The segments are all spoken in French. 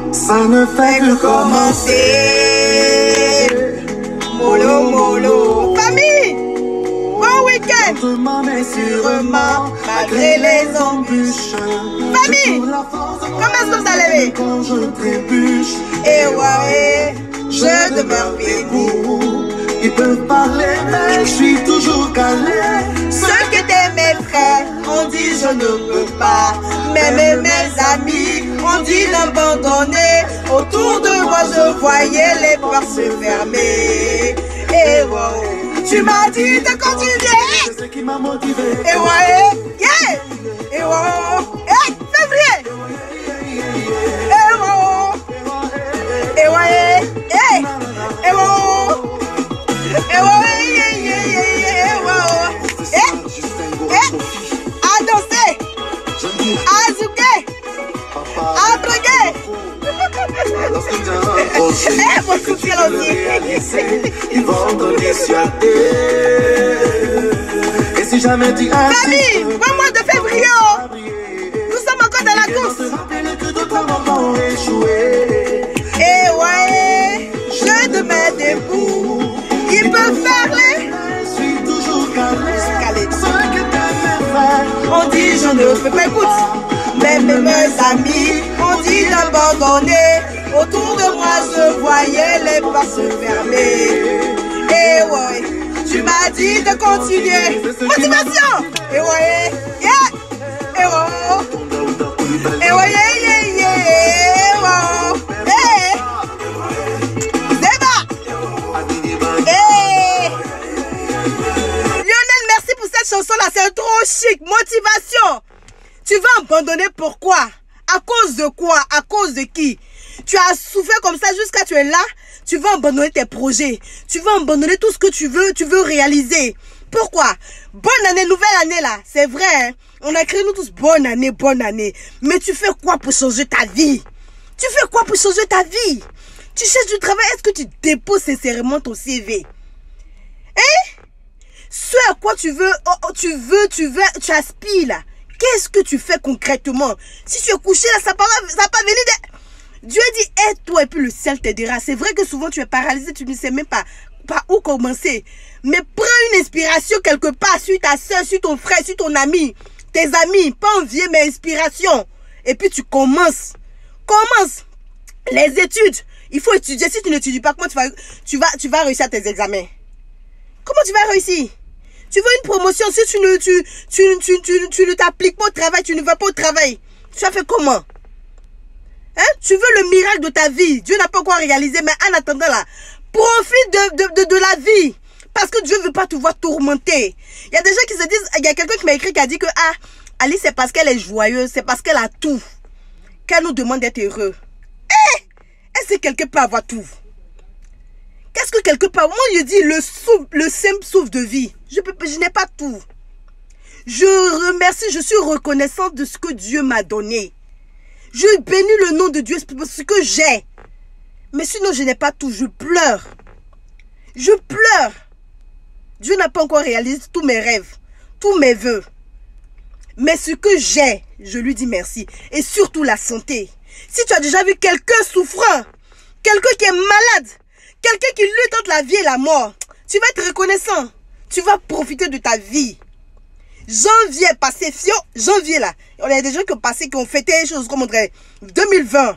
Ça ne fait que commencer. Mollo, mollo. Famille, bon week-end. Lentement mais sûrement, Malgré les embûches. Famille, comment est-ce que vous allez? quand je trébuche, Et ouais, je demeure debout. ils peuvent parler, mais je suis toujours calé. Ceux qui étaient mes frères ont dit je ne peux pas. Même mes amis ont dit d'abandonner. Autour de moi je voyais les portes se fermer. Et ouais, tu m'as dit de continuer. C'est ce qui m'a motivé. Et ouais, yeah. Et ouais, hey, février. Et ouais, et ouais, hey, et ouais. Et ouais, yeah, yeah, yeah, yeah, ouais. À danser, à zouker, à bloguer. Eh, mon soutien aussi. Ils vont te dissuader. Et si jamais tu as Famille, bon mois de février, nous sommes encore dans la course. Et ouais, je demeure debout. Ils peuvent parler. Je suis toujours calé. On dit je ne peux pas écouter. Même mes amis ont dit d'abandonner. Autour de moi je voyais les portes se fermer. Et ouais, tu m'as dit de continuer. Motivation. Et ouais, yeah. Et ouais, et ouais, yeah, yeah, yeah. Wow. Hey. Débat. Hey. Lionel, merci pour cette chanson-là. C'est trop chic. Motivation. Tu vas abandonner pourquoi? À cause de quoi? À cause de qui? Tu as souffert comme ça jusqu'à tu es là. Tu vas abandonner tes projets. Tu vas abandonner tout ce que tu veux réaliser. Pourquoi? Bonne année, nouvelle année là. C'est vrai, hein? On a créé nous tous bonne année, bonne année. Mais tu fais quoi pour changer ta vie? Tu fais quoi pour changer ta vie? Tu cherches du travail, est-ce que tu déposes sincèrement ton CV? Hein? Ce à quoi tu veux, tu aspires là. Qu'est-ce que tu fais concrètement? Si tu es couché là, ça va pas venir de... Dieu dit, aide-toi et puis le ciel t'aidera. C'est vrai que souvent tu es paralysé, tu ne sais même pas par où commencer. Mais prends une inspiration quelque part sur ta soeur, sur ton frère, sur ton ami, tes amis. Pas envier, mais inspiration. Et puis tu commences. Commence. Les études. Il faut étudier. Si tu n'étudies pas, comment tu vas réussir tes examens? Comment tu vas réussir? Tu veux une promotion, si tu ne t'appliques pas au travail, tu ne vas pas au travail. Tu as fait comment? Hein? Tu veux le miracle de ta vie. Dieu n'a pas encore réalisé, mais en attendant là, profite de la vie. Parce que Dieu ne veut pas te voir tourmenter. Il y a des gens qui se disent, il y a quelqu'un qui m'a écrit qui a dit que, ah, Alice, c'est parce qu'elle est joyeuse, c'est parce qu'elle a tout qu'elle nous demande d'être heureux. Eh! Est-ce que quelqu'un peut avoir tout? Qu'est-ce que quelque part, moi je dis le simple souffle de vie. Je n'ai pas tout. Je remercie, je suis reconnaissante de ce que Dieu m'a donné. Je bénis le nom de Dieu pour ce que j'ai. Mais sinon je n'ai pas tout, je pleure. Je pleure. Dieu n'a pas encore réalisé tous mes rêves, tous mes vœux. Mais ce que j'ai, je lui dis merci. Et surtout la santé. Si tu as déjà vu quelqu'un souffrant, quelqu'un qui est malade, quelqu'un qui lutte entre la vie et la mort, tu vas être reconnaissant. Tu vas profiter de ta vie. Janvier passé, janvier là. Il y a des gens qui ont passé, qui ont fêté des choses comme on dirait 2020.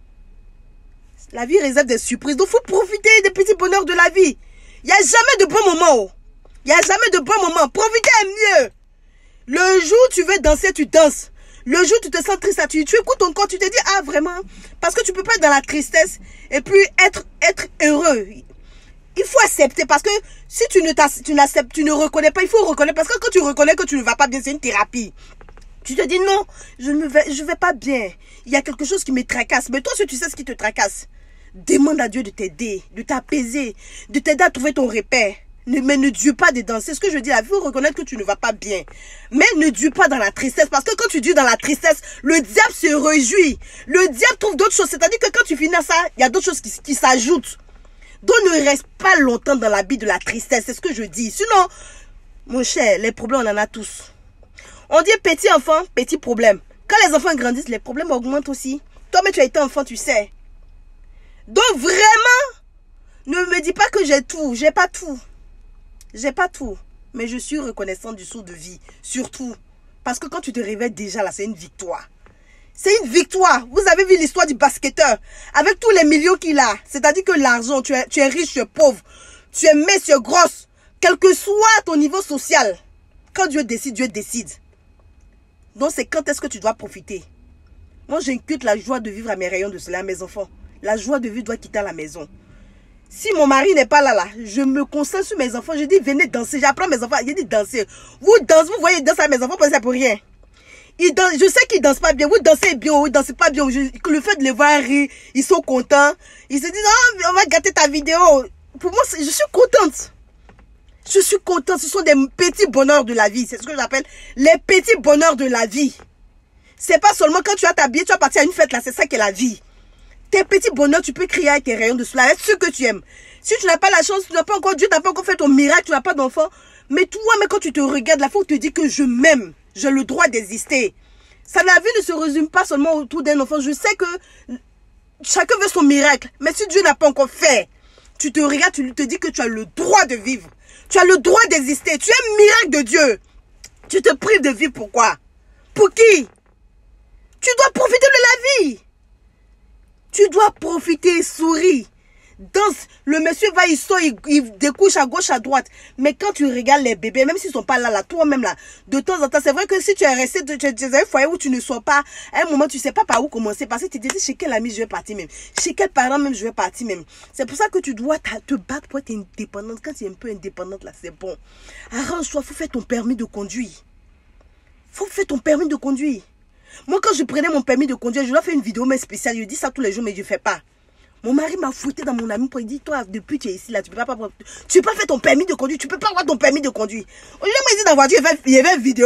La vie réserve des surprises. Donc il faut profiter des petits bonheurs de la vie. Il n'y a jamais de bons moments. Il n'y a jamais de bons moments. Profitez mieux. Le jour où tu veux danser, tu danses. Le jour où tu te sens triste, tu écoutes ton corps, tu te dis, ah vraiment, parce que tu ne peux pas être dans la tristesse et puis être heureux. Il faut accepter parce que si tu n'acceptes, tu ne reconnais pas, il faut reconnaître parce que quand tu reconnais que tu ne vas pas bien, c'est une thérapie. Tu te dis non, je vais pas bien. Il y a quelque chose qui me tracasse. Mais toi, si tu sais ce qui te tracasse, demande à Dieu de t'aider, de t'apaiser, de t'aider à trouver ton repère. Mais ne dure pas dedans. C'est ce que je dis. Il faut reconnaître que tu ne vas pas bien. Mais ne dure pas dans la tristesse. Parce que quand tu dures dans la tristesse, le diable se réjouit. Le diable trouve d'autres choses. C'est-à-dire que quand tu finis ça, il y a d'autres choses qui s'ajoutent. Donc ne reste pas longtemps dans l'habit de la tristesse. C'est ce que je dis. Sinon, mon cher, les problèmes, on en a tous. On dit petit enfant, petit problème. Quand les enfants grandissent, les problèmes augmentent aussi. Toi, mais tu as été enfant, tu sais. Donc vraiment, ne me dis pas que j'ai tout. J'ai pas tout. J'ai pas tout. Mais je suis reconnaissante du saut de vie. Surtout. Parce que quand tu te réveilles déjà là, c'est une victoire. C'est une victoire. Vous avez vu l'histoire du basketteur. Avec tous les millions qu'il a. C'est-à-dire que l'argent, tu es riche, tu es pauvre. Tu es mince, tu es grosse. Quel que soit ton niveau social. Quand Dieu décide, Dieu décide. Donc c'est quand est-ce que tu dois profiter. Moi, j'inculque la joie de vivre à mes rayons de soleil à mes enfants. La joie de vivre doit quitter la maison. Si mon mari n'est pas là, je me concentre sur mes enfants. Je dis, venez danser. J'apprends mes enfants. Je dis, danser. Vous dansez, vous voyez danser à mes enfants, c'est pour rien. Ils dansent, je sais qu'ils dansent pas bien. Vous dansez bien, vous dansez pas bien. Le fait de les voir rire, ils sont contents. Ils se disent, oh, on va gâter ta vidéo. Pour moi, je suis contente. Je suis contente. Ce sont des petits bonheurs de la vie. C'est ce que j'appelle les petits bonheurs de la vie. C'est pas seulement quand tu as t'habillé, tu vas partir à une fête là. C'est ça qui est la vie. Tes petits bonheurs, tu peux crier avec tes rayons de soleil, avec ce que tu aimes. Si tu n'as pas la chance, tu n'as pas encore, Dieu n'a pas encore fait ton miracle, tu n'as pas d'enfant. Mais toi, mais quand tu te regardes, la fois, tu te dis que je m'aime. J'ai le droit d'exister. Ça, la vie ne se résume pas seulement autour d'un enfant. Je sais que chacun veut son miracle. Mais si Dieu n'a pas encore fait, tu te regardes, tu te dis que tu as le droit de vivre. Tu as le droit d'exister. Tu es un miracle de Dieu. Tu te prives de vivre, pourquoi? Pour qui? Tu dois profiter de la vie. Tu dois profiter, souris. Danse. Le monsieur va, il sort, il découche à gauche, à droite. Mais quand tu regardes les bébés, même s'ils ne sont pas là, toi-même là, de temps en temps, c'est vrai que si tu es resté, tu es dans un foyer où tu ne sors pas, à un moment, tu ne sais pas par où commencer. Parce que tu te dis, chez quel ami je vais partir même. Chez quel parent même je vais partir même. C'est pour ça que tu dois te battre pour être indépendante. Quand tu es un peu indépendante là, c'est bon. Arrange-toi, il faut faire ton permis de conduire. Il faut faire ton permis de conduire. Moi, quand je prenais mon permis de conduire, je dois faire une vidéo mais spéciale. Je dis ça tous les jours, mais je ne fais pas. Mon mari m'a fouetté dans mon ami pour lui dire, toi, depuis que tu es ici, là, tu peux pas faire ton permis de conduire. Tu peux pas avoir ton permis de conduire. Au lieu de me dire dans la voiture, il y avait une vidéo.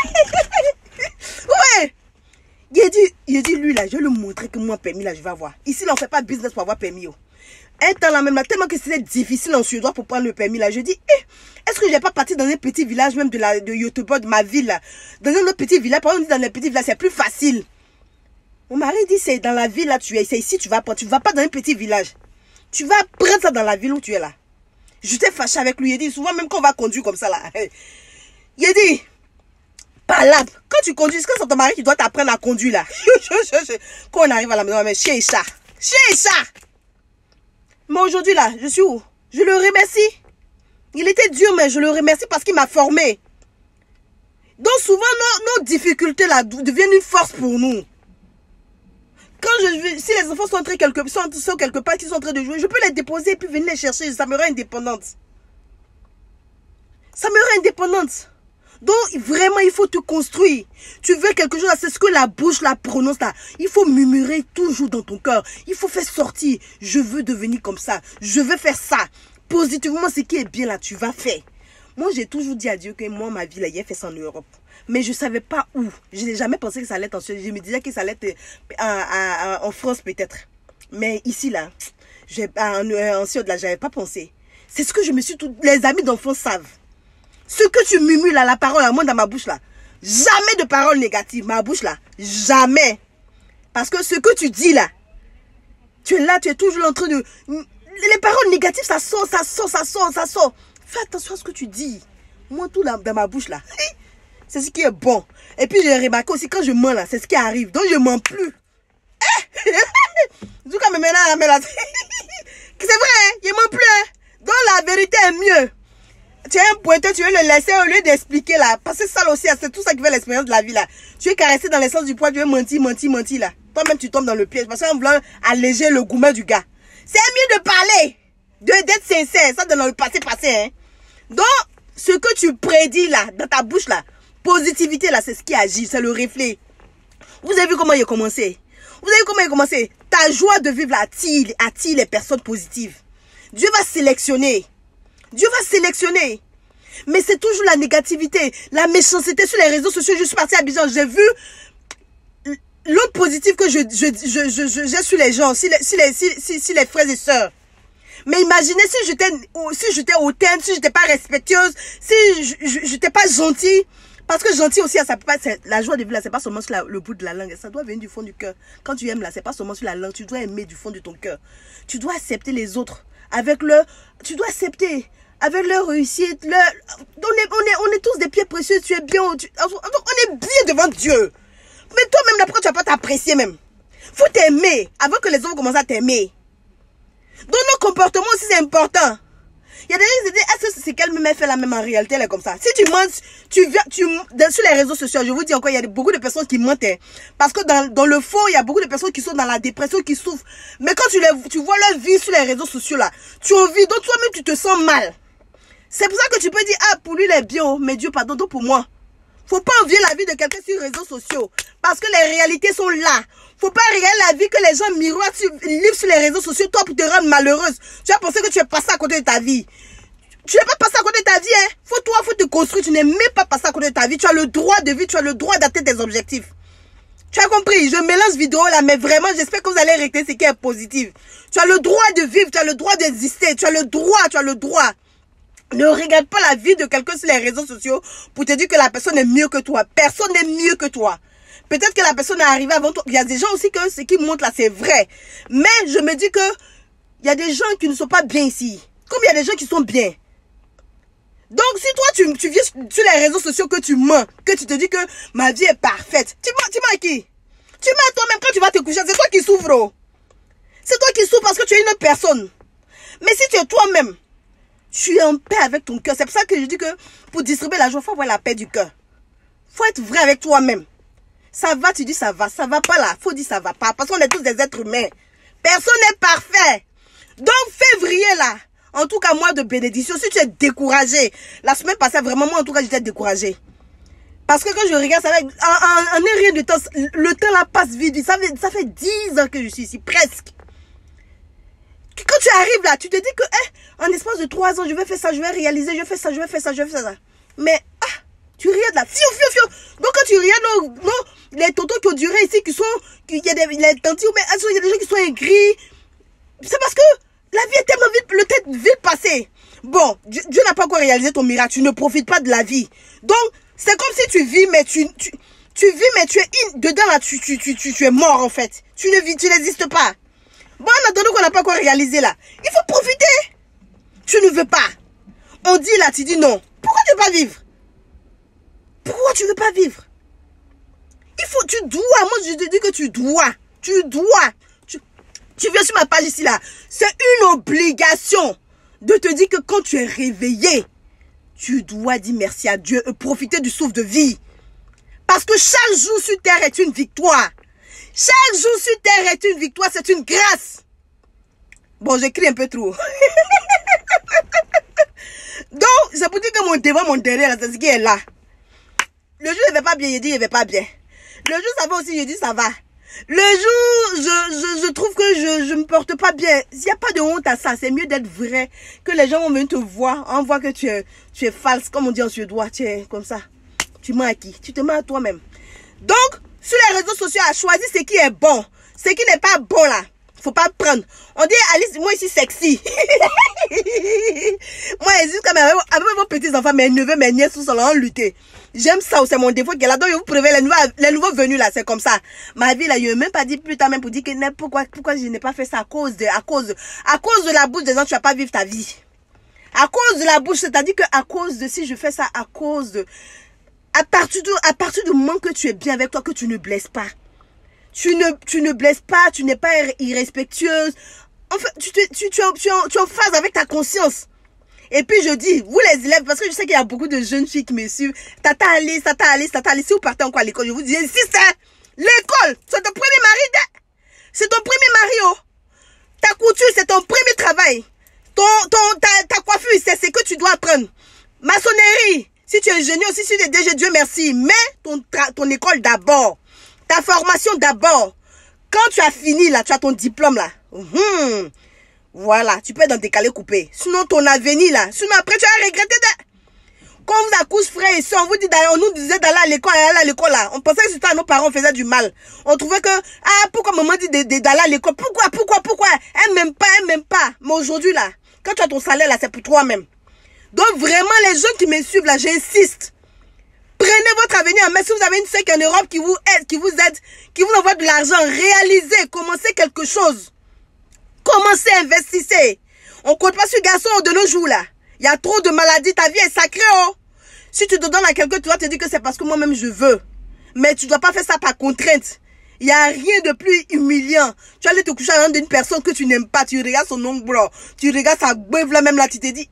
Ouais. Il a dit, lui, là, je vais lui montrer que moi, permis, là, je vais avoir. Ici, là, on ne fait pas business pour avoir permis. Oh. Un temps, là, même, là, tellement que c'était difficile en Suédois pour prendre le permis, là, je dis, est-ce que je vais pas partir dans un petit village, même de YouTube, de ma ville, là, dans un autre petit village, par exemple, dans les petits villages, c'est plus facile. Mon mari dit, c'est dans la ville, là, c'est ici, tu vas pas dans un petit village. Tu vas prendre ça dans la ville où tu es, là. J'étais fâché avec lui, il dit, souvent, même quand on va conduire comme ça, là, il a dit, palabre, quand tu conduis, est-ce que c'est ton mari qui doit t'apprendre à conduire, là? Quand on arrive à la maison, mais chien et chat. Mais aujourd'hui, là, je suis où? Je le remercie. Il était dur, mais je le remercie parce qu'il m'a formé. Donc souvent, nos difficultés là deviennent une force pour nous. Quand si les enfants sont quelque part, qui sont en train de jouer, je peux les déposer et puis venir les chercher. Ça me rend indépendante. Ça me rend indépendante. Donc vraiment, il faut te construire. Tu veux quelque chose, c'est ce que la bouche la prononce là. Il faut murmurer toujours dans ton cœur. Il faut faire sortir. Je veux devenir comme ça. Je veux faire ça. Positivement, ce qui est bien là, tu vas faire. Moi, j'ai toujours dit à Dieu que moi, ma vie, là, il a fait ça en Europe. Mais je ne savais pas où. Je n'ai jamais pensé que ça allait être en Suède. Je me disais que ça allait être en France peut-être. Mais ici, là, en Suède, là, je n'avais pas pensé. C'est ce que je me suis... Les amis d'enfants savent. Ce que tu murmures là, la parole, moi, dans ma bouche, là. Jamais de parole négative. Ma bouche, là. Jamais. Parce que ce que tu dis, là, tu es là, tu es toujours en train de... Les paroles négatives, ça sort. Fais attention à ce que tu dis. Moi, tout là, dans ma bouche, là. C'est ce qui est bon. Et puis, j'ai remarqué aussi, quand je mens, là, c'est ce qui arrive. Donc, je ne mens plus. En tout cas, maintenant, c'est vrai, hein? Je ne mens plus. Hein? Donc, la vérité est mieux. Tu es un pointeur, tu veux le laisser au lieu d'expliquer, là. Parce que ça aussi, c'est tout ça qui fait l'expérience de la vie, là. Tu es caressé dans l'essence du poids, tu veux mentir, là. Toi-même, tu tombes dans le piège. Parce qu'en voulant alléger le gourmet du gars. C'est mieux de parler, d'être sincère, ça dans le passé, hein. Donc, ce que tu prédis là, dans ta bouche là, positivité là, c'est ce qui agit, c'est le reflet. Vous avez vu comment il a commencé? Ta joie de vivre là, attire les personnes positives. Dieu va sélectionner. Mais c'est toujours la négativité, la méchanceté sur les réseaux sociaux. Je suis partie à Abidjan, j'ai vu l'autre positif que j'ai sur les gens, si les frères et sœurs. Mais imaginez si j'étais hautaine, si j'étais pas respectueuse, si j'étais pas gentille, Parce que gentil aussi, ça peut pas, la joie de vivre là, c'est pas seulement sur le bout de la langue. Ça doit venir du fond du cœur. Quand tu aimes là, c'est pas seulement sur la langue. Tu dois aimer du fond de ton cœur. Tu dois accepter les autres. Tu dois accepter avec leur réussite. On est tous des pieds précieux. Tu es bien. On est bien devant Dieu. Mais toi-même, après, tu vas pas t'apprécier même. Faut t'aimer avant que les autres commencent à t'aimer. Donc, nos comportements aussi, c'est important. Il y a des gens qui se disent, est-ce que c'est qu'elle me fait la même en réalité, elle est comme ça. Si tu mens, sur les réseaux sociaux, je vous dis encore, il y a beaucoup de personnes qui mentent. Parce que dans le fond, il y a beaucoup de personnes qui sont dans la dépression, qui souffrent. Mais quand tu vois leur vie sur les réseaux sociaux, là, tu envies, donc toi-même, tu te sens mal. C'est pour ça que tu peux dire, ah, pour lui, il est bien, mais Dieu, pardon, donc pour moi. Faut pas envier la vie de quelqu'un sur les réseaux sociaux. Parce que les réalités sont là. Faut pas regarder la vie que les gens miroitent, livrent sur les réseaux sociaux, toi, pour te rendre malheureuse. Tu vas penser que tu es passé à côté de ta vie. Tu n'es pas passé à côté de ta vie, hein. Faut te construire. Tu n'es même pas passé à côté de ta vie. Tu as le droit de vivre, tu as le droit d'atteindre tes objectifs. Tu as compris? Je mélange vidéo là, mais vraiment, j'espère que vous allez retenir ce qui est positif. Tu as le droit de vivre, tu as le droit d'exister. Tu as le droit. Ne regarde pas la vie de quelqu'un sur les réseaux sociaux pour te dire que la personne est mieux que toi. Personne n'est mieux que toi. Peut-être que la personne est arrivée avant toi. Il y a des gens aussi que ce qu'ils montrent là, c'est vrai. Mais je me dis que il y a des gens qui ne sont pas bien ici. Comme il y a des gens qui sont bien. Donc, si toi, tu vis sur les réseaux sociaux que tu mens, que tu te dis que ma vie est parfaite, tu mens à qui? Tu mens à toi-même quand tu vas te coucher. C'est toi qui souffres. Oh. C'est toi qui souffres parce que tu es une autre personne. Mais si tu es toi-même, tu es en paix avec ton cœur. C'est pour ça que je dis que pour distribuer la joie, il faut avoir la paix du cœur. Il faut être vrai avec toi-même. Ça va, tu dis ça va. Ça va pas là. Il faut dire ça va pas. Parce qu'on est tous des êtres humains. Personne n'est parfait. Donc, février là, en tout cas, mois de bénédiction, si tu es découragé, la semaine passée, vraiment, moi, en tout cas, j'étais découragé. Parce que quand je regarde, ça va, en un rien de temps, le temps là passe vite. Ça fait 10 ans que je suis ici, presque. Quand tu arrives là, tu te dis que, en espace de 3 ans, je vais faire ça, je vais réaliser, je fais ça. Mais, tu regardes là, fiou. Donc, quand tu regardes, non, les tontons qui ont duré ici, il y a les tantis, mais il y a des gens qui sont aigris. C'est parce que la vie est tellement vite, le temps vite passé. Bon, Dieu n'a pas encore réalisé ton miracle. Tu ne profites pas de la vie. Donc, c'est comme si tu vis, mais tu vis, mais tu es dedans là, tu es mort en fait. Tu n'existes pas. Bon, en attendant qu'on n'a pas encore réalisé là, il faut profiter. Tu ne veux pas. On dit là, tu dis non. Pourquoi tu ne veux pas vivre? Pourquoi tu ne veux pas vivre? Tu dois. Moi, je te dis que tu dois. Tu viens sur ma page ici là. C'est une obligation de te dire que quand tu es réveillé, tu dois dire merci à Dieu et profiter du souffle de vie. Parce que chaque jour sur terre est une victoire. Chaque jour sur terre est une victoire, c'est une grâce. Bon, j'écris un peu trop. Donc, c'est pour dire que mon devant, mon derrière, c'est ce qui est là. Le jour, il ne va pas bien, il dit, il ne va pas bien. Le jour, ça va aussi, je dis, ça va. Le jour, je trouve que je me porte pas bien. Il n'y a pas de honte à ça. C'est mieux d'être vrai. Que les gens vont venir te voir. On voit que tu es false, comme on dit en suédois. Tu es comme ça. Tu mens à qui? Tu te mens à toi-même. Donc, sur les réseaux sociaux, à choisir ce qui est bon. Ce qui n'est pas bon là. Faut pas prendre. On dit Alice, moi ici sexy. Moi, jusqu'à avec vos petits enfants, mes neveux, mes nièces, tout ça, là, on lutter. J'aime ça, c'est mon défaut qui est là. Donc, je vous préviens, les nouveaux venus là, c'est comme ça. Ma vie là, je n'ai même pas dit plus tard, même pour dire que pourquoi je n'ai pas fait ça à cause de la bouche des gens, tu vas pas vivre ta vie. À cause de la bouche, c'est-à-dire que à cause de si je fais ça, à cause de, à partir du moment que tu es bien avec toi, que tu ne blesses pas. Tu ne blesses pas, tu n'es pas irrespectueuse. En fait, tu es en phase avec ta conscience. Et puis je dis, vous les élèves, parce que je sais qu'il y a beaucoup de jeunes filles qui me suivent. Tata Alice. Si vous partez encore à l'école, je vous dis, si c'est l'école, c'est ton premier mari. C'est ton premier mari, oh. Ta couture, c'est ton premier travail. Ta coiffure, c'est ce que tu dois apprendre. Maçonnerie, si tu es ingénieur, si tu es DG, Dieu merci. Mais ton école d'abord. Ta formation d'abord. Quand tu as fini là, tu as ton diplôme là. Voilà, tu peux être dans des calés coupés. Sinon ton avenir là, sinon après tu vas regretter. Quand on vous accouche frère et soeur, on vous dit on nous disait d'aller à l'école là. On pensait que c'était à nos parents, on faisait du mal. On trouvait que, pourquoi maman dit d'aller à l'école? Pourquoi? Elle m'aime pas. Mais aujourd'hui là, quand tu as ton salaire là, c'est pour toi-même. Donc vraiment les gens qui me suivent là, j'insiste. Prenez votre avenir en main. Si vous avez une sœur qui est en Europe qui vous aide, qui vous envoie de l'argent, réalisez, commencez quelque chose. Commencez, investissez. On ne compte pas sur les garçons de nos jours là. Il y a trop de maladies, ta vie est sacrée, oh. Si tu te donnes à quelqu'un, tu vas te dire que c'est parce que moi-même je veux. Mais tu ne dois pas faire ça par contrainte. Il n'y a rien de plus humiliant. Tu vas aller te coucher avec une personne que tu n'aimes pas. Tu regardes son ombre, tu regardes sa beuve là même là, tu te dis,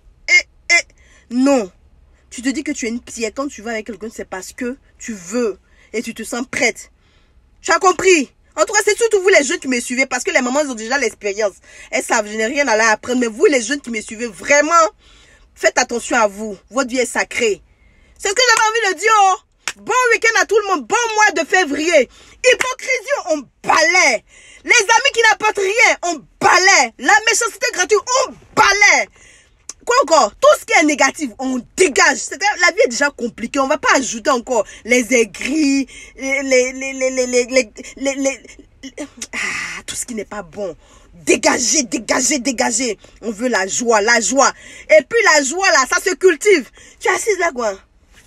non. Tu te dis que tu es une pierre. Quand tu vas avec quelqu'un, c'est parce que tu veux et tu te sens prête. Tu as compris? En tout cas, c'est surtout vous les jeunes qui me suivez parce que les mamans ont déjà l'expérience. Elles savent, je n'ai rien à leur apprendre. Mais vous les jeunes qui me suivez, vraiment, faites attention à vous. Votre vie est sacrée. C'est ce que j'avais envie de dire. Oh. Bon week-end à tout le monde. Bon mois de février. Hypocrisie, on balaie. Les amis qui n'apportent rien, on balaie. La méchanceté gratuite, on balaie. Quoi encore? Tout ce qui est négatif, on dégage. La vie est déjà compliquée. On ne va pas ajouter encore les aigris, tout ce qui n'est pas bon. Dégagez, dégagez, dégagez. On veut la joie, la joie. Et puis la joie là, ça se cultive. Tu es assise là quoi?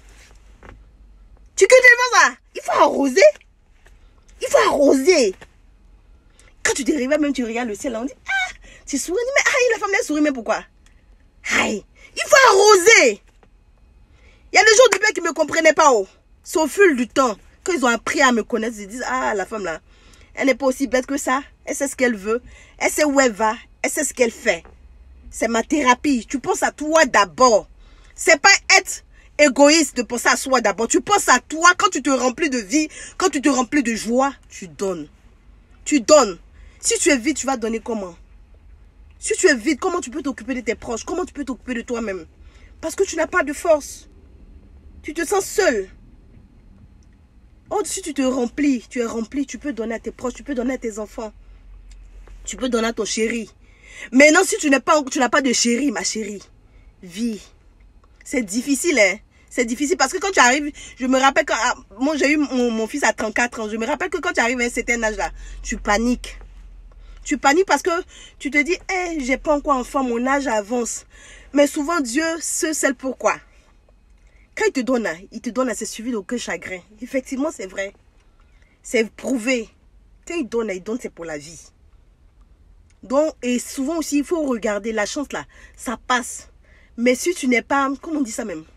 Tu cultives ça? Il faut arroser. Il faut arroser. Quand tu dérives, même tu regardes le ciel, là, on dit, ah, tu souris, mais aïe, la femme elle sourit, mais pourquoi? Aïe, il faut arroser. Il y a des gens du bien qui ne me comprenaient pas. Oh. C'est au fil du temps, quand ils ont appris à me connaître, ils disent, ah, la femme là, elle n'est pas aussi bête que ça. Elle sait ce qu'elle veut. Elle sait où elle va. Elle sait ce qu'elle fait. C'est ma thérapie. Tu penses à toi d'abord. C'est pas être égoïste de penser à soi d'abord. Tu penses à toi quand tu te remplis de vie, quand tu te remplis de joie, tu donnes. Tu donnes. Si tu es vide, tu vas donner comment? Si tu es vide, comment tu peux t'occuper de tes proches? Comment tu peux t'occuper de toi-même? Parce que tu n'as pas de force. Tu te sens seul. Oh, si tu te remplis, tu es rempli, tu peux donner à tes proches, tu peux donner à tes enfants. Tu peux donner à ton chéri. Maintenant, si tu n'as pas de chéri, ma chérie, vis. C'est difficile, hein. C'est difficile parce que quand tu arrives, je me rappelle quand moi j'ai eu mon fils à 34 ans, je me rappelle que quand tu arrives à un certain âge là, tu paniques. Tu paniques parce que tu te dis, hey, j'ai pas encore enfant, mon âge avance. Mais souvent, Dieu sait pourquoi. Quand il te donne, c'est suivi d'aucun chagrin. Effectivement, c'est vrai. C'est prouvé. Quand il donne, c'est pour la vie. Donc, et souvent aussi, il faut regarder la chance là. Ça passe. Mais si tu n'es pas, comment on dit ça même?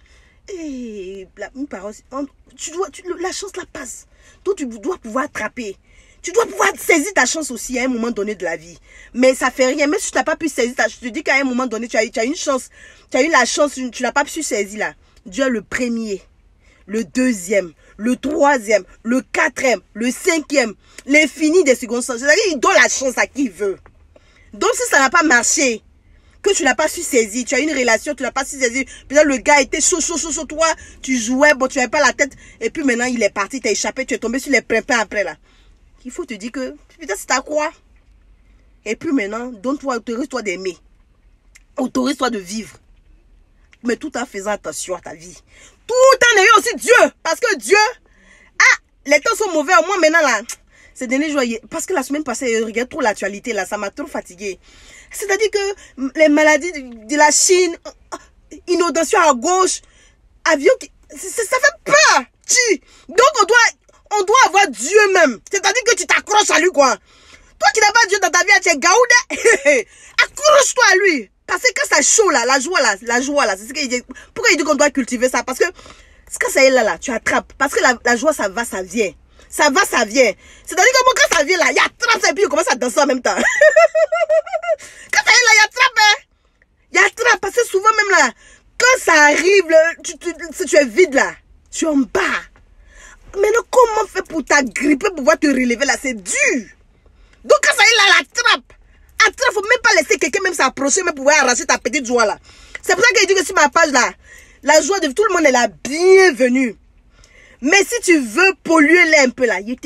Une parole, la chance la passe. Donc, tu dois pouvoir attraper. Tu dois pouvoir saisir ta chance aussi à un moment donné de la vie. Mais ça fait rien. Même si tu n'as pas pu saisir ta chance, je te dis qu'à un moment donné, tu as une chance. Tu as eu la chance, tu n'as pas pu saisir là. Dieu est le premier, le deuxième, le troisième, le quatrième, le cinquième, l'infini des secondes chances. C'est-à-dire qu'il donne la chance à qui il veut. Donc si ça n'a pas marché, que tu n'as pas su saisir, tu as une relation, tu n'as pas su saisir, peut-être le gars était chaud, toi, tu jouais, bon, tu n'avais pas la tête, et puis maintenant il est parti, tu as échappé, tu es tombé sur les primpins après là. Il faut te dire que, putain, c'est ta croix. Et puis maintenant, donne-toi, autorise-toi d'aimer. Autorise-toi de vivre. Mais tout en faisant attention à ta vie. Tout en ayant aussi Dieu. Parce que Dieu, les temps sont mauvais. Au moins maintenant là, c'est dernier jour. Parce que la semaine passée, je regarde trop l'actualité là, ça m'a trop fatigué. C'est-à-dire que les maladies de la Chine, inondation à gauche, avion, ça fait peur. Donc on doit avoir Dieu même. C'est-à-dire que tu t'accroches à lui quoi. Toi qui n'as pas Dieu dans ta vie, tu es gaoudé. Accroche-toi à lui. Parce que quand ça chaud là, la joie là, c'est ce qu'il dit. Pourquoi il dit qu'on doit cultiver ça? Parce que quand ça est là, tu attrapes. Parce que la joie, ça va, ça vient. Ça va, ça vient. C'est-à-dire que quand ça vient là, il attrape ça et puis il commence à danser en même temps. Quand ça est là, il attrape, hein. Il attrape. Parce que souvent même là, quand ça arrive, si tu es vide là, tu es en bas. Maintenant, comment faire pour t'agripper, pour pouvoir te relever là? C'est dur. Donc quand ça est là, l'attrape. Attrape, faut même pas laisser quelqu'un même s'approcher, mais pouvoir arracher ta petite joie là. C'est pour ça qu'il dit que sur ma page là, la joie de tout le monde est la bienvenue. Mais si tu veux polluer l'air un peu là, je te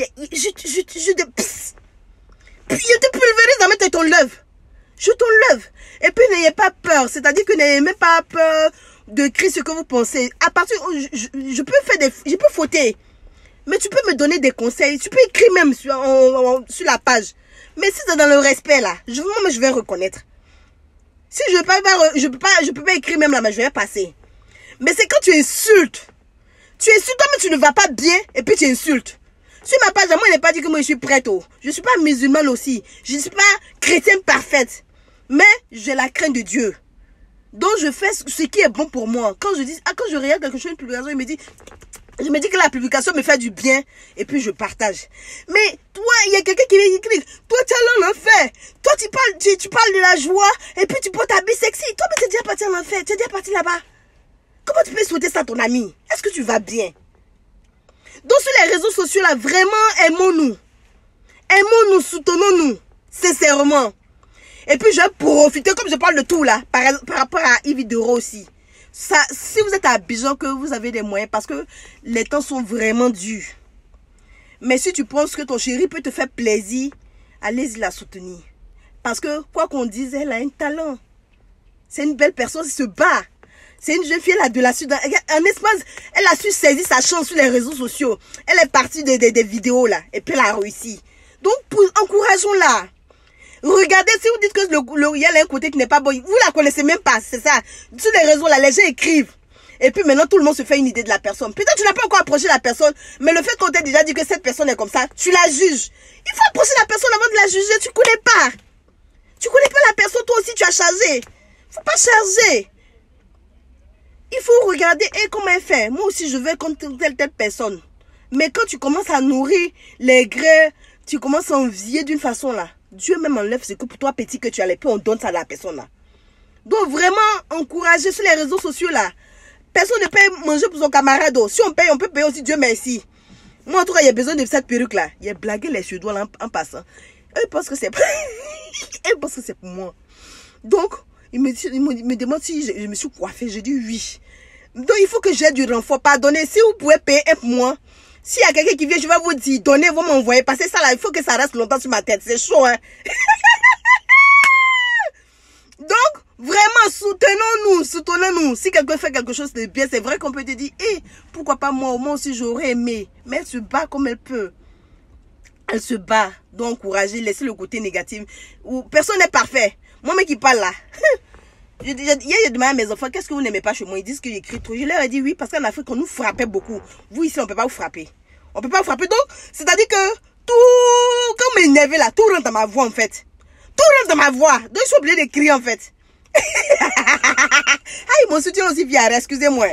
pulvérise dans ton lèvre. Je t'enlève. Et puis n'ayez pas peur. C'est-à-dire que n'ayez même pas peur de crier ce que vous pensez. À partir je peux fauter. Mais tu peux me donner des conseils. Tu peux écrire même sur la page. Mais si c'est dans le respect là, moi je vais reconnaître. Si je peux pas écrire même là, mais je vais passer. Mais c'est quand tu insultes, Tu insultes, toi, mais tu ne vas pas bien et puis tu insultes. Sur ma page, moi, je n'ai pas dit que moi, je suis prête. Oh. Je ne suis pas musulmane aussi. Je ne suis pas chrétienne parfaite. Mais j'ai la crainte de Dieu. Donc, je fais ce qui est bon pour moi. Quand je regarde quelque chose, une publication, je me dis que la publication me fait du bien. Et puis, je partage. Mais toi, il y a quelqu'un qui m'écrit. Toi, tu es en enfer. Toi, tu parles de la joie. Et puis, tu portes ta bille sexy. Toi, mais tu es déjà parti en enfer. Tu es déjà parti là-bas. Comment tu peux souhaiter ça à ton ami? Est-ce que tu vas bien? Donc, sur les réseaux sociaux, là, vraiment, aimons-nous. Aimons-nous, soutenons-nous. Sincèrement. Et puis, je vais profiter, comme je parle de tout, là, par rapport à Yves Doro aussi. Ça, si vous êtes à Abidjan, que vous avez des moyens, parce que les temps sont vraiment durs. Mais si tu penses que ton chéri peut te faire plaisir, allez-y la soutenir. Parce que, quoi qu'on dise, elle a un talent. C'est une belle personne, elle se bat. C'est une jeune fille, elle a de la suite. En espace, elle a su saisir sa chance sur les réseaux sociaux. Elle est partie des vidéos là. Et puis elle a réussi. Donc, encourageons-la. Regardez, si vous dites que il y a un côté qui n'est pas bon, vous la connaissez même pas, c'est ça. Sur les réseaux là, les gens écrivent. Et puis maintenant, tout le monde se fait une idée de la personne. Peut-être que tu n'as pas encore approché la personne, mais le fait qu'on t'ait déjà dit que cette personne est comme ça, tu la juges. Il faut approcher la personne avant de la juger. Tu connais pas. Tu connais pas la personne, toi aussi tu as chargé. Faut pas charger. Il faut regarder comment elle fait. Moi aussi, je vais comme telle personne. Mais quand tu commences à nourrir les grains, tu commences à envier d'une façon là. Dieu même enlève ce que pour toi petit que tu as, et puis on donne ça à la personne là. Donc vraiment, encourager sur les réseaux sociaux là. Personne ne peut manger pour son camarade. Si on paye, on peut payer aussi, Dieu merci. Moi en tout cas, il y a besoin de cette perruque là. Il y a blagué les Suédois là en passant. Eux pensent que c'est pour moi. Donc, il me demande si je me suis coiffée. Je dis oui. Donc, il faut que j'ai du renfort. Pardonnez, si vous pouvez payer un pour moi. S'il y a quelqu'un qui vient, je vais vous dire, donnez, vous m'envoyez. Parce que ça là, il faut que ça reste longtemps sur ma tête. C'est chaud, hein. Donc, vraiment, soutenons-nous. Si quelqu'un fait quelque chose de bien, c'est vrai qu'on peut te dire, pourquoi pas moi aussi j'aurais aimé. Mais elle se bat comme elle peut. Elle se bat. Donc, encourager, laisser le côté négatif. Personne n'est parfait. Moi-même qui parle là. Hier, j'ai demandé à mes enfants, qu'est-ce que vous n'aimez pas chez moi? Ils disent que j'écris trop. Je leur ai dit oui, parce qu'en Afrique, on nous frappait beaucoup. Vous, ici, on ne peut pas vous frapper. On ne peut pas vous frapper. Donc, c'est-à-dire que tout, comme m'énerver là, tout rentre dans ma voix, en fait. Tout rentre dans ma voix. Donc, je suis obligée de crier, en fait. Mon soutien aussi, Viara, excusez-moi.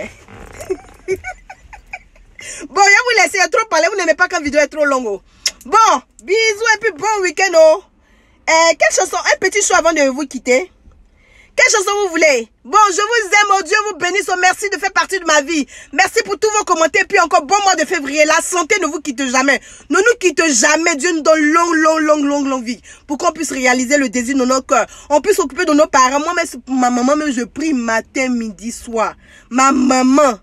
Bon, je vais vous laisser trop parler. Vous n'aimez pas quand la vidéo est trop longue. Oh. Bon, bisous et puis bon week-end. Oh. Quelle chanson? Un petit choix avant de vous quitter. Quelle chanson vous voulez? Bon, je vous aime, oh Dieu vous bénisse, oh merci de faire partie de ma vie. Merci pour tous vos commentaires, puis encore bon mois de février. La santé ne vous quitte jamais. Ne nous quitte jamais. Dieu nous donne longue vie. Pour qu'on puisse réaliser le désir de nos cœurs. On puisse s'occuper de nos parents. Moi, même pour ma maman, même je prie matin, midi, soir. Ma maman.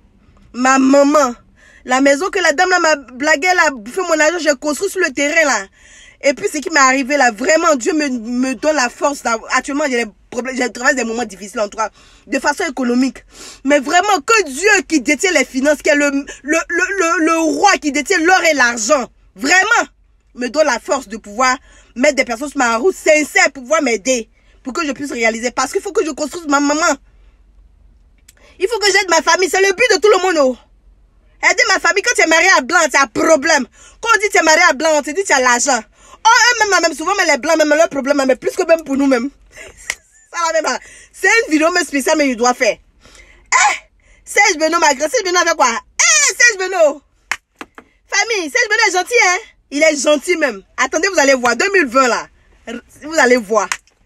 La maison que la dame là m'a blagué, elle a bouffé mon argent, j'ai construit sur le terrain là. Et puis ce qui m'est arrivé là, vraiment, Dieu me donne la force. Actuellement, j'ai des problèmes, j'ai traversé des moments difficiles en tout cas, de façon économique. Mais vraiment, que Dieu qui détient les finances, qui est le roi qui détient l'or et l'argent, vraiment, me donne la force de pouvoir mettre des personnes sur ma route sincères pour pouvoir m'aider, pour que je puisse réaliser. Parce qu'il faut que je construise ma maman. Il faut que j'aide ma famille, c'est le but de tout le monde. Oh. Aider ma famille, quand tu es marié à blanc, tu as un problème. Quand on dit tu es marié à blanc, on te dit tu as l'argent. Oh, eux-mêmes, souvent, mais les blancs, même leur problème, mais plus que même pour nous-mêmes. C'est une vidéo même spéciale, mais je dois faire. Serge Beno, ma grande, Serge Beno avec quoi? Serge Beno. Famille, Serge Beno est gentil, hein? Il est gentil même. Attendez, vous allez voir. 2020, là. Vous allez voir.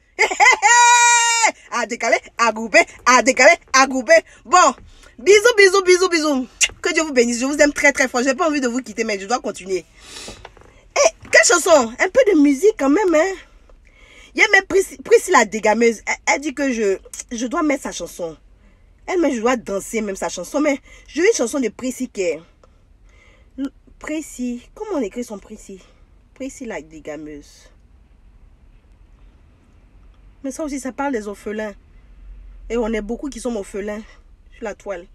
À décaler, à grouper, à décaler, à grouper. Bon. Bisous. Que Dieu vous bénisse. Je vous aime très fort. J'ai pas envie de vous quitter, mais je dois continuer. Quelle chanson? Un peu de musique quand même, hein? Il y a même Priscilla la dégameuse. Elle dit que je dois mettre sa chanson. Elle-même, je dois danser même sa chanson. Mais je veux une chanson de Priscilla qui est... Priscilla. Comment on écrit son Priscilla? Priscilla la dégameuse. Mais ça aussi, ça parle des orphelins. Et on est beaucoup qui sont orphelins sur la toile.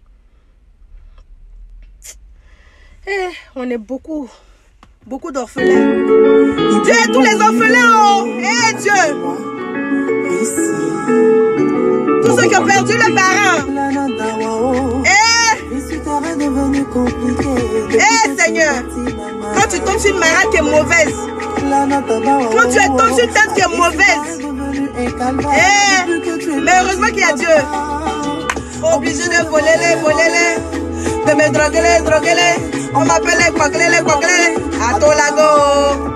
On est beaucoup d'orphelins. Dieu est tous les orphelins, oh! Dieu! Tous ceux qui ont perdu leurs parents. tombes sur une marade, tu es mauvaise. Quand tu tombes sur une tête, tu es mauvaise. Mais heureusement qu'il y a Dieu. Obligé de voler les. De me droguer les. On m'appelle les coaglés. À ton lago.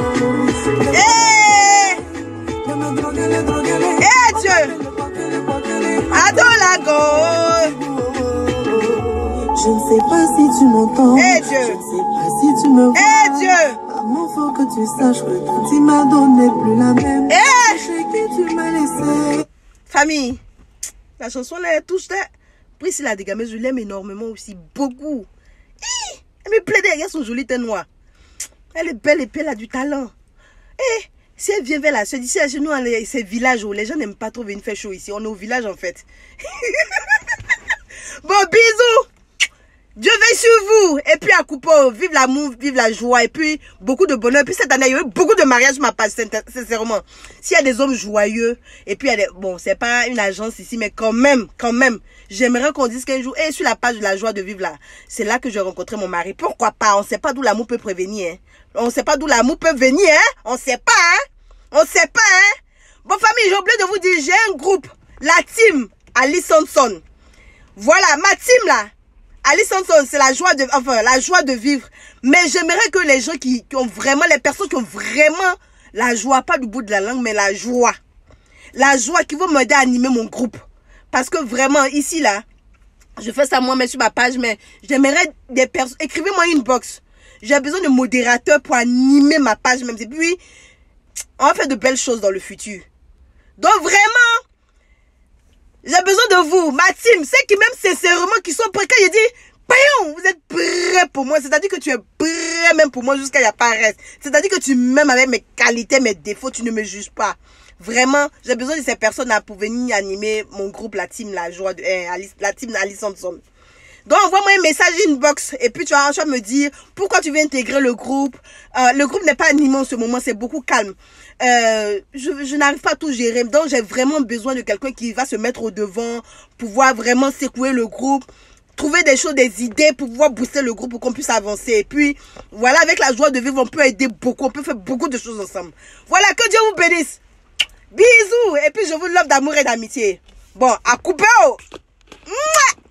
Dieu. À ton lago. Je ne sais pas si tu m'entends. Dieu. Je ne sais pas si tu me vois. Dieu. Maman, faut que tu saches que quand tu m'as donné plus la même. Chez qui tu m'as laissé. Famille, la chanson là, elle touche. Priscilla la dégameuse, je l'aime énormément aussi, beaucoup. Elle me plaît, les gars sont jolis, t'es noir. Elle est belle et puis elle a du talent. Si elle vient vers la soeur, d'ici chez nous, ces villages où les gens n'aiment pas trop venir faire chaud ici. On est au village en fait. Bon, bisous. Dieu veille sur vous. Et puis à Coupeau, vive l'amour, vive la joie. Et puis beaucoup de bonheur. Et puis cette année, il y a eu beaucoup de mariages, ma page, sincèrement. S'il y a des hommes joyeux, et puis il y a des... Bon, c'est pas une agence ici, mais quand même, j'aimerais qu'on dise qu'un jour, sur la page de la joie de vivre là, c'est là que j'ai rencontré mon mari. Pourquoi pas? On sait pas d'où l'amour peut prévenir, hein. On sait pas d'où l'amour peut venir, hein. On sait pas, hein. On sait pas, hein. Bon, famille, j'ai oublié de vous dire, j'ai un groupe, la team Alice Sanson. Voilà, ma team là. Alice Sanson, c'est la joie de vivre. Mais j'aimerais que les gens qui ont vraiment, les personnes qui ont vraiment la joie, pas du bout de la langue, mais la joie qui vont m'aider à animer mon groupe. Parce que vraiment, ici là, je fais ça moi-même sur ma page, mais j'aimerais des personnes, écrivez-moi une box. J'ai besoin de modérateurs pour animer ma page même. Et puis, on va faire de belles choses dans le futur. Donc vraiment, j'ai besoin de vous, ma team, ceux qui m'aiment sincèrement, qui sont prêts. Quand je dis, Payon, vous êtes prêts pour moi. C'est-à-dire que tu es prêt même pour moi jusqu'à y a pas reste. C'est-à-dire que tu m'aimes avec mes qualités, mes défauts, tu ne me juges pas. Vraiment, j'ai besoin de ces personnes-là pour venir animer mon groupe, la team, la joie de, la team Alice Sanson. Donc, envoie-moi un message inbox et puis tu vas me dire pourquoi tu veux intégrer le groupe. Le groupe n'est pas animé en ce moment, c'est beaucoup calme. Je n'arrive pas à tout gérer, donc j'ai vraiment besoin de quelqu'un qui va se mettre au devant, pouvoir vraiment secouer le groupe, trouver des choses, des idées pour pouvoir booster le groupe pour qu'on puisse avancer. Et puis, voilà, avec la joie de vivre, on peut aider beaucoup, on peut faire beaucoup de choses ensemble. Voilà, que Dieu vous bénisse. Bisous, et puis je vous love d'amour et d'amitié. Bon, à couper. Mouah.